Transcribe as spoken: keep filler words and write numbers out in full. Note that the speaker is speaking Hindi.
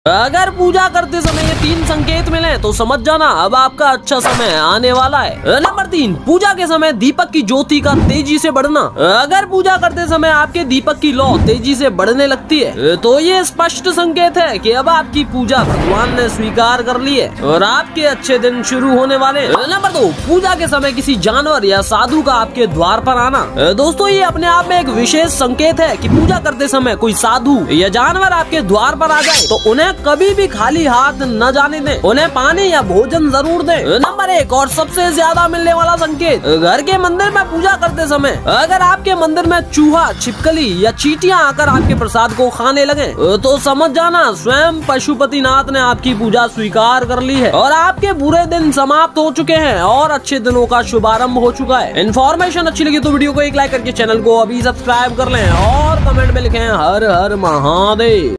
अगर पूजा करते समय ये तीन संकेत मिले तो समझ जाना अब आपका अच्छा समय आने वाला है। नंबर तीन, पूजा के समय दीपक की ज्योति का तेजी से बढ़ना। अगर पूजा करते समय आपके दीपक की लौ तेजी से बढ़ने लगती है तो ये स्पष्ट संकेत है कि अब आपकी पूजा भगवान ने स्वीकार कर ली है और आपके अच्छे दिन शुरू होने वाले। नंबर दो, पूजा के समय किसी जानवर या साधु का आपके द्वार पर आना। दोस्तों, ये अपने आप में एक विशेष संकेत है कि पूजा करते समय कोई साधु या जानवर आपके द्वार पर आ जाए तो उन्हें कभी भी खाली हाथ न जाने दें, उन्हें पानी या भोजन जरूर दें। नंबर एक और सबसे ज्यादा मिलने वाला संकेत, घर के मंदिर में पूजा करते समय अगर आपके मंदिर में चूहा, छिपकली या चींटियां आकर आपके प्रसाद को खाने लगे तो समझ जाना स्वयं पशुपतिनाथ ने आपकी पूजा स्वीकार कर ली है और आपके बुरे दिन समाप्त हो चुके हैं और अच्छे दिनों का शुभारंभ हो चुका है। इन्फॉर्मेशन अच्छी लगी तो वीडियो को एक लाइक करके चैनल को अभी सब्सक्राइब कर लें और कमेंट में लिखें हर हर महादेव।